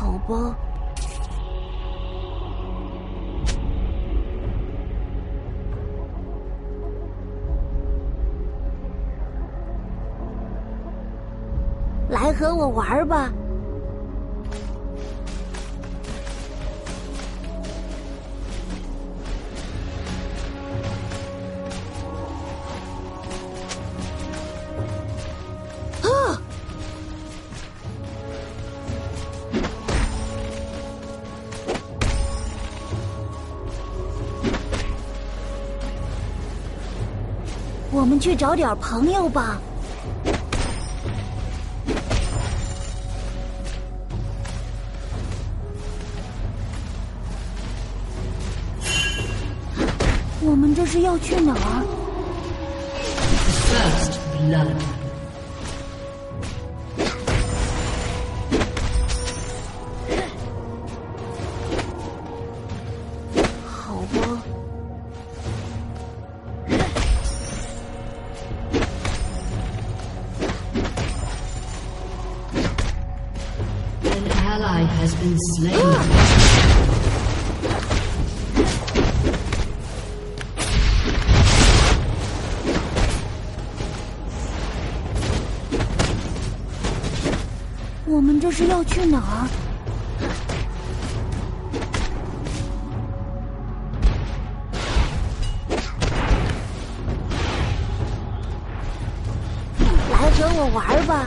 好吧。来和我玩吧。我们去找点朋友吧。我们这是要去哪儿 ？First blood. 好吧。 An ally has been slain. 我们这是要去哪儿？来和我玩吧。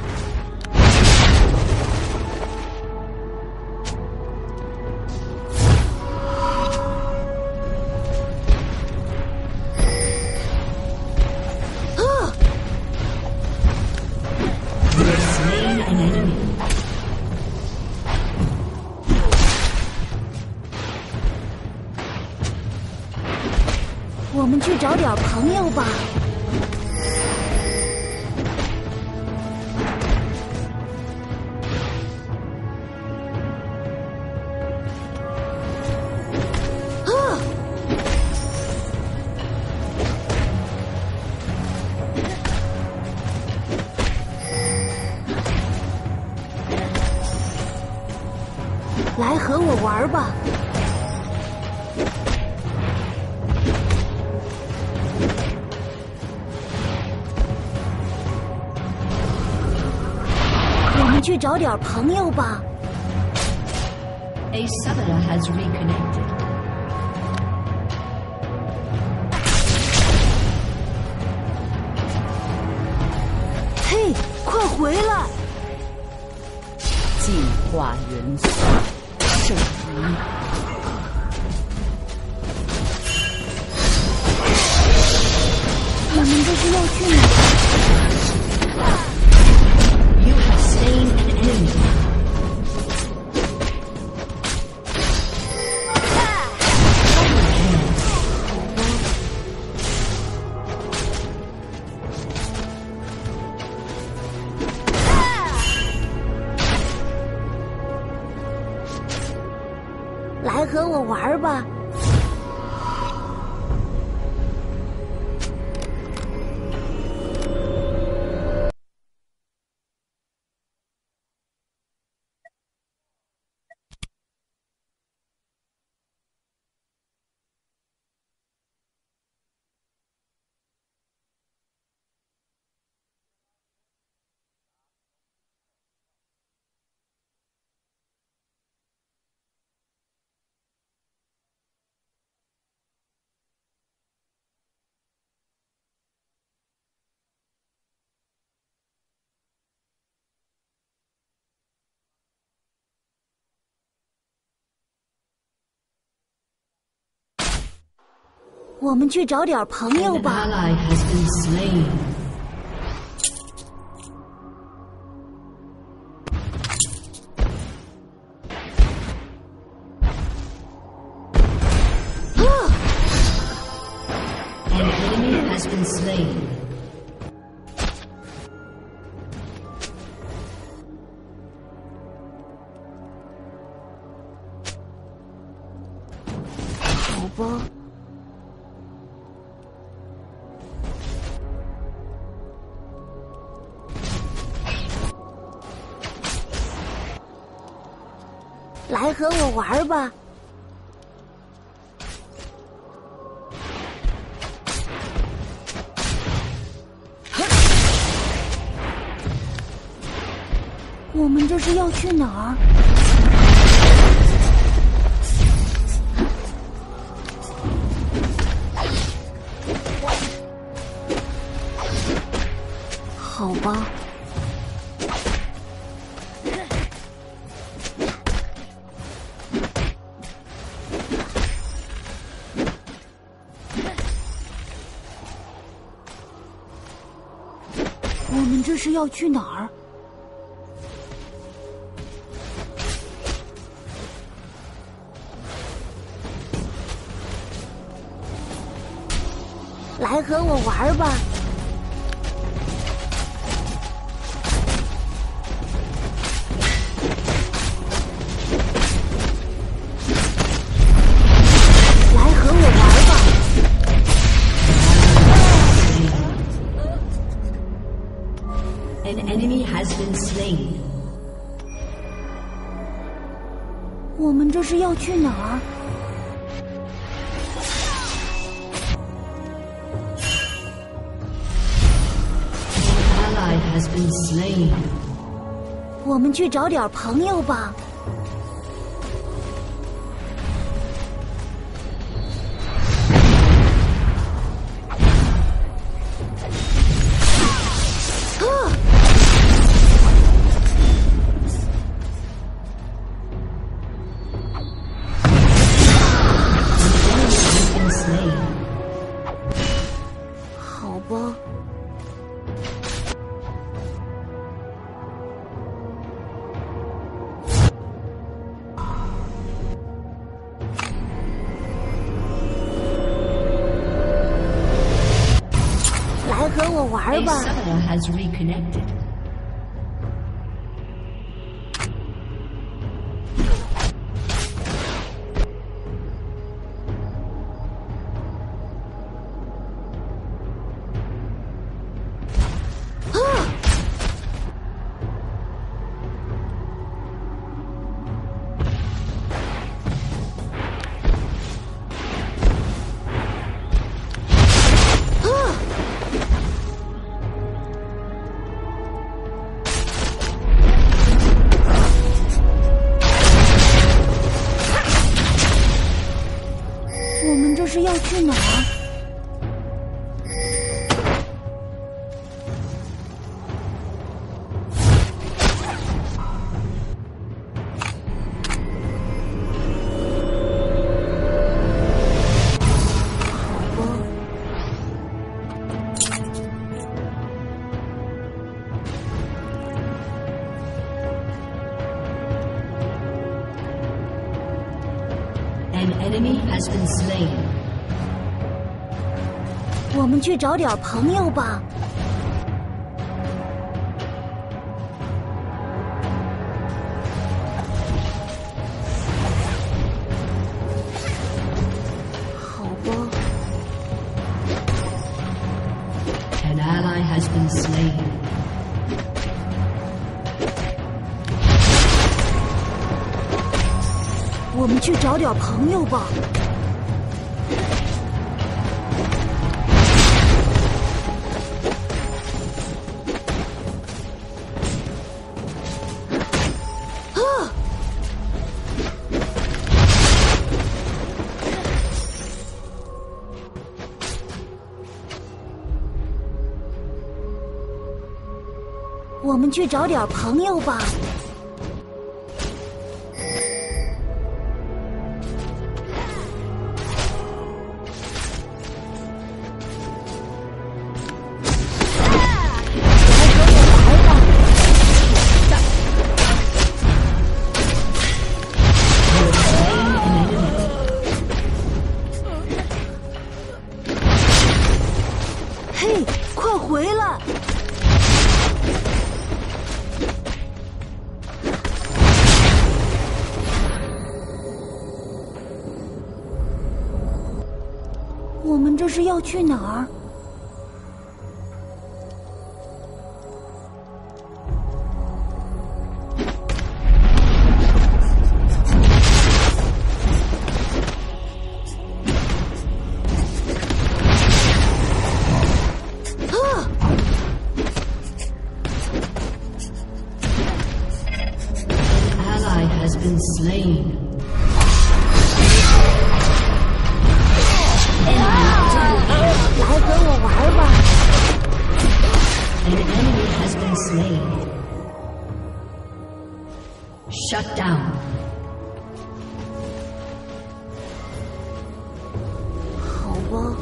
我们去找点朋友吧。来和我玩吧。我们去找点朋友吧。 A summoner has reconnected. 嘿，快回来！ 净化元素，圣灵。 我们这是要去哪儿 ？You have slain an enemy. 来和我玩吧。我们去找点朋友吧。 An ally has been slain. 好吧。 来和我玩吧。我们这是要去哪儿？好吧。我们这是要去哪儿？来和我玩吧。来和我玩吧。 An enemy has been slain. 我们这是要去哪儿？ Ally has been slain. 我们去找点朋友吧。好吧。来和我玩 A 吧。 summoner has reconnected. 我们这是要去哪儿？好吧。 An enemy has been slain. 我们去找点朋友吧。好吧。 An ally has been slain. 我们去找点朋友吧。我们去找点朋友吧。嘿，快回来！我们这是要去哪儿？ has been slain. An enemy has been slain. Shut down. 好吧。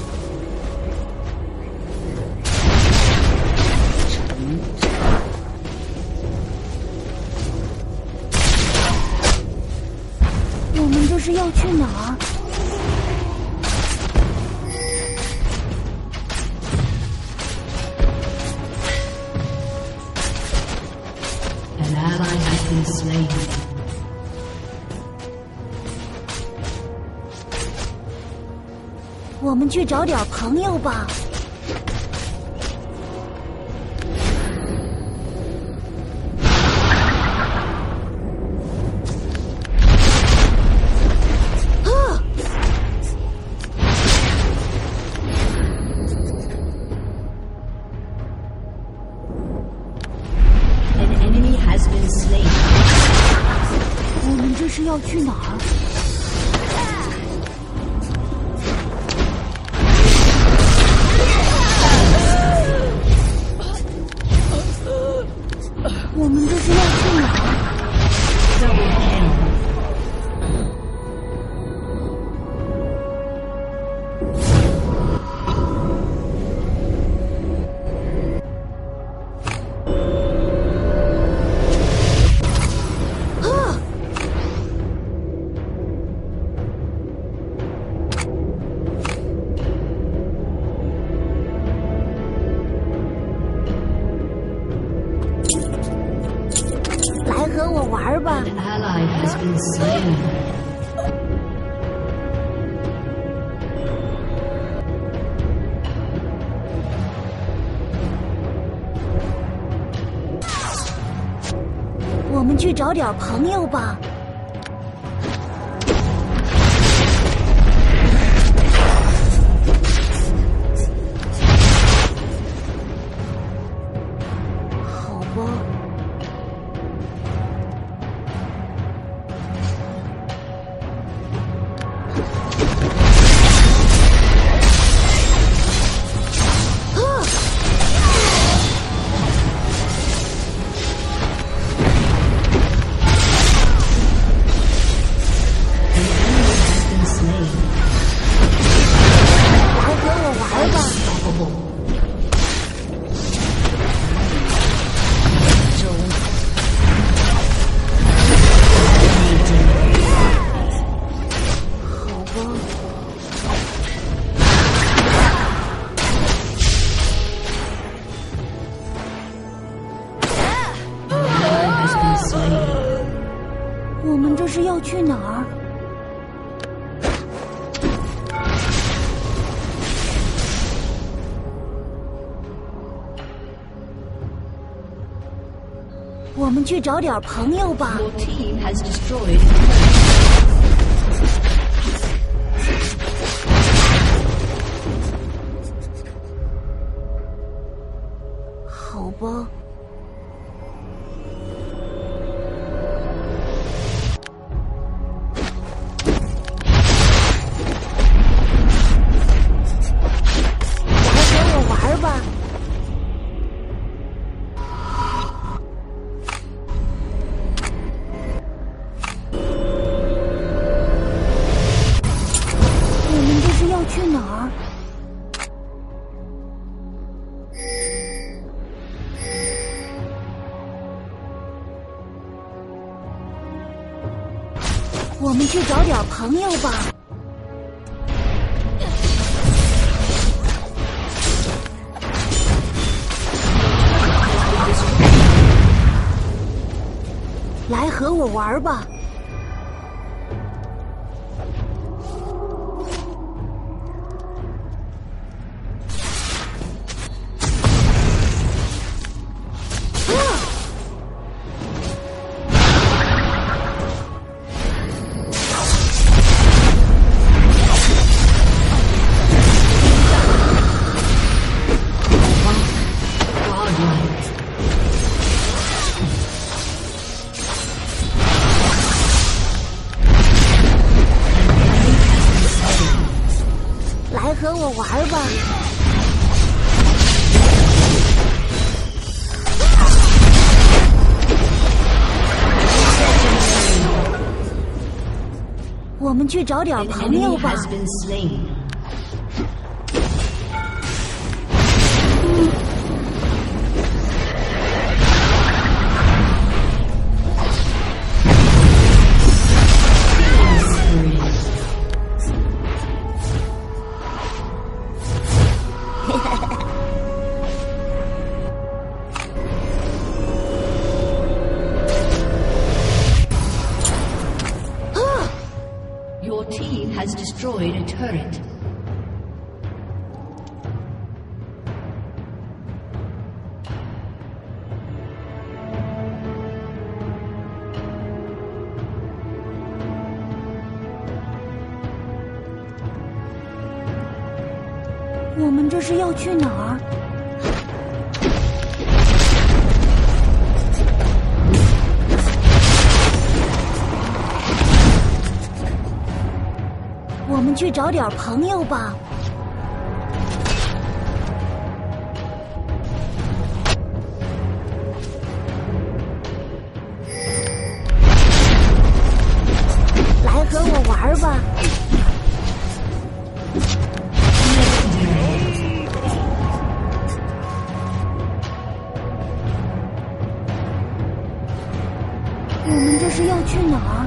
我们这是要去哪儿？ An ally has been slain. 我们去找点朋友吧。 An enemy has been slain. 我们这是要去哪儿？ 我们这是要去哪儿？ Double kill. Ah! 来和我玩吧。 An ally has been slain. 我们去找点朋友吧。好吧。 我们这是要去哪儿？我们去找点朋友吧。 Your team has destroyed. 好吧。 去哪儿？我们去找点朋友吧。来和我玩吧。 An 和我玩吧。我们去找点 An 朋友 enemy 吧。 has been slain. Your team has destroyed a turret. “我们这是要去哪儿？”我们去找点朋友吧。来和我玩吧。我们这是要去哪儿？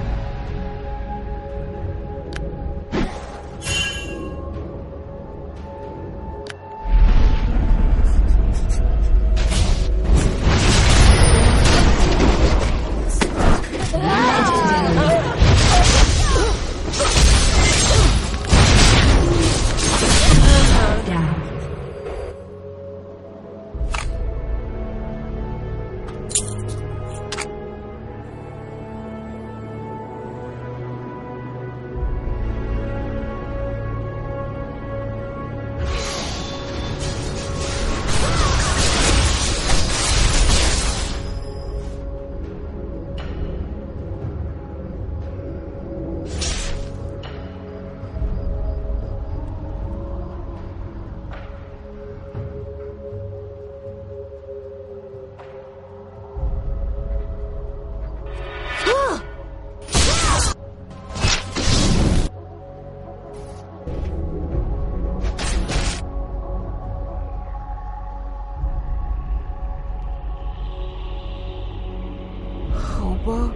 好吧。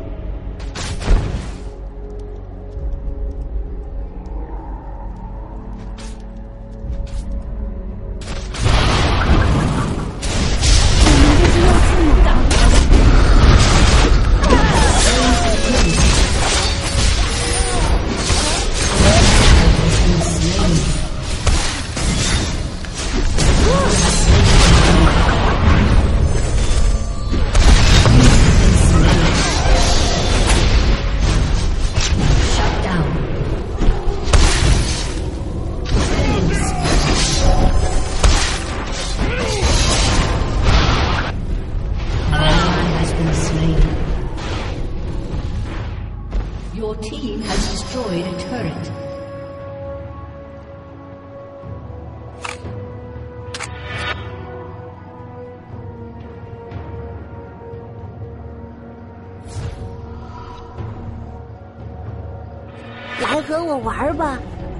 Your team has destroyed a turret. “来和我玩吧。”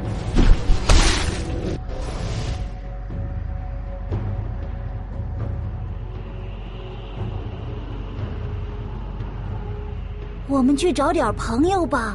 我们去找点朋友吧。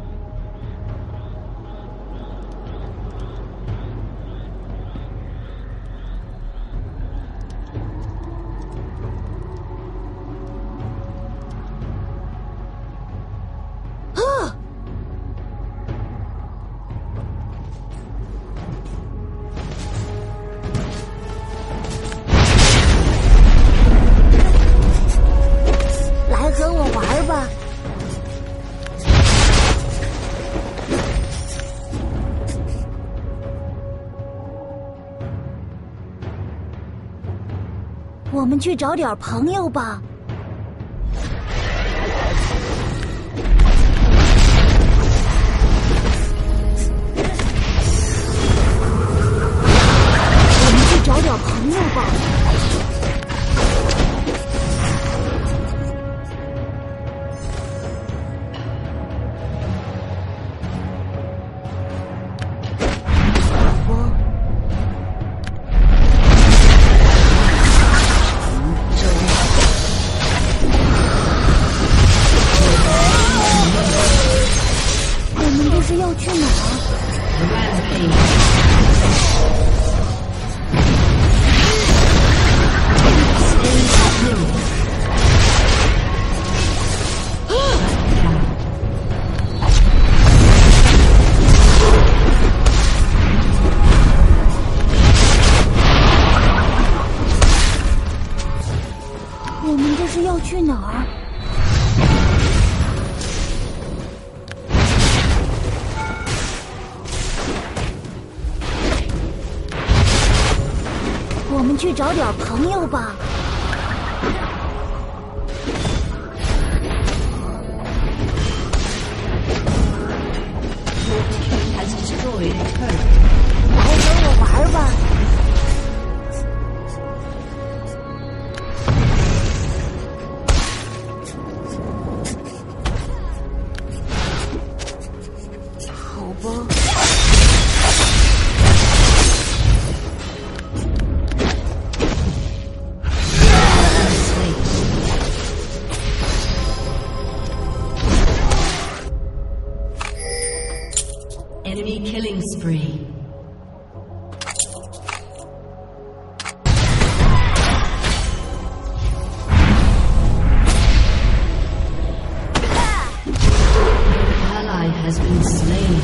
来和我玩吧。我们去找点朋友吧。 去哪儿？ 我们这是要去哪儿？我们去找点朋友吧。 Has destroyed a turret. 来和我玩吧。好吧。 Enemy killing spree. An ally has been slain.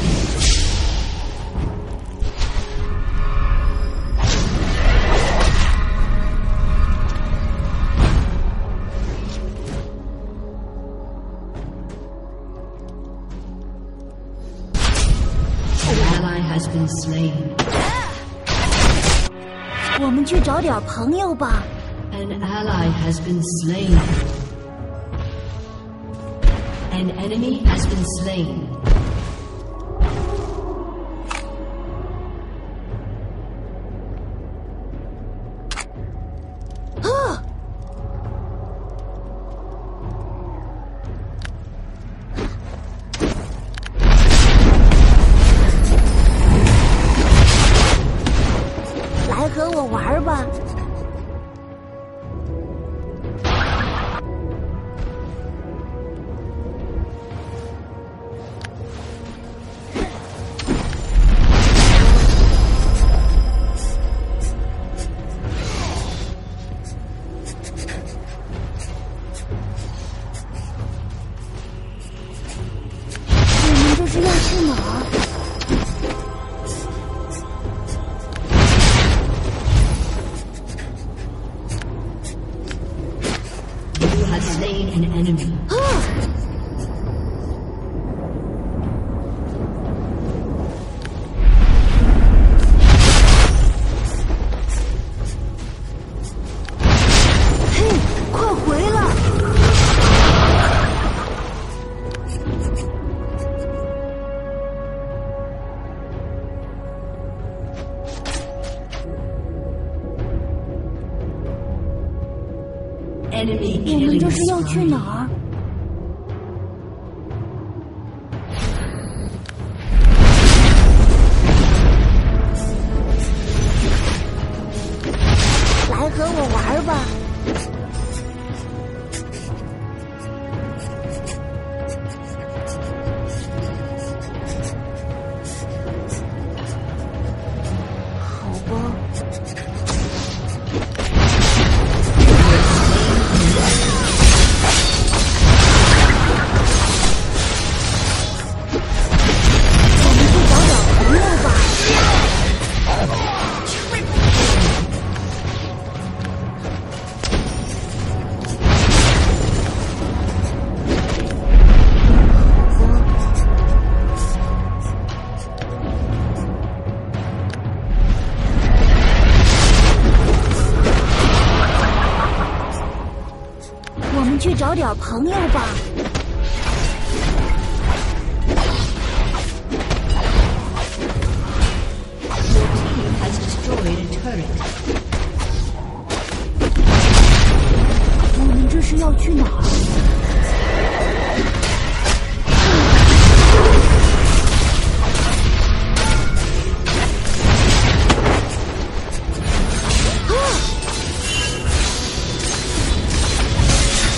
Has been slain. 我们去找点朋友吧。 An ally has been slain. An enemy has been slain. 来和我玩吧。 我们这是要去哪儿？ You have slain an enemy. 嘿，快回来！ Enemy 我们 killing 这是要去 spree. 哪儿？来和我玩吧。 好吧。 我们去找点朋友吧。我们去找点朋友吧。 Has destroyed a turret. 我们这是要去哪儿？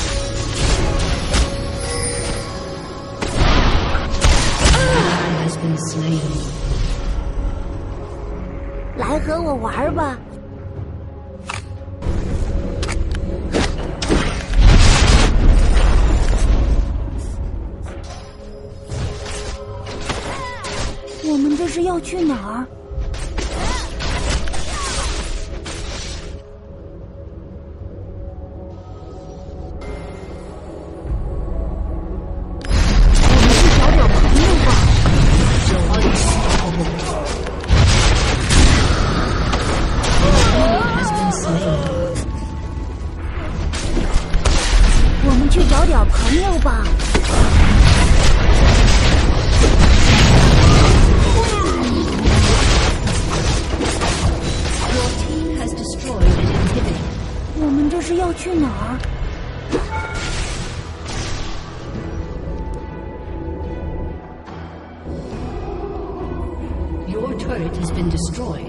Ally has been been slain. 来和我玩吧。我们这是要去哪儿？我们去找点朋友吧。我们这是要去哪儿？ Your turret has been destroyed.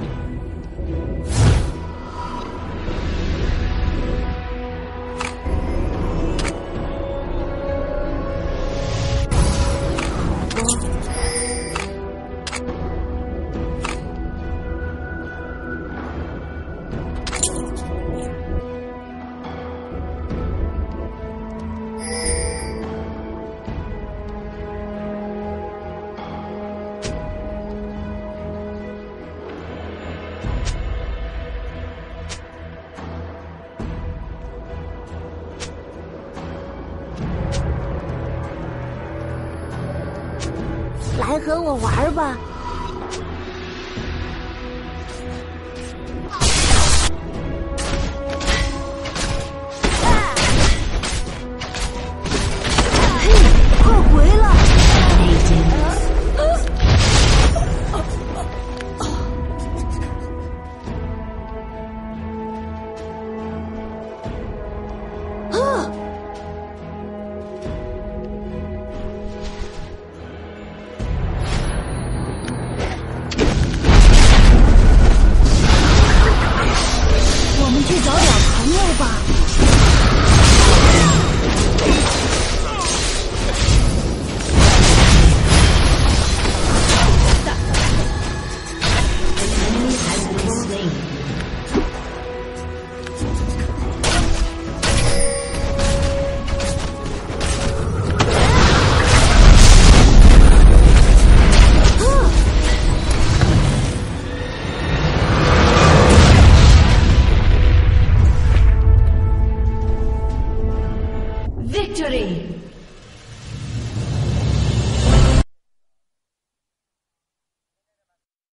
来和我玩吧。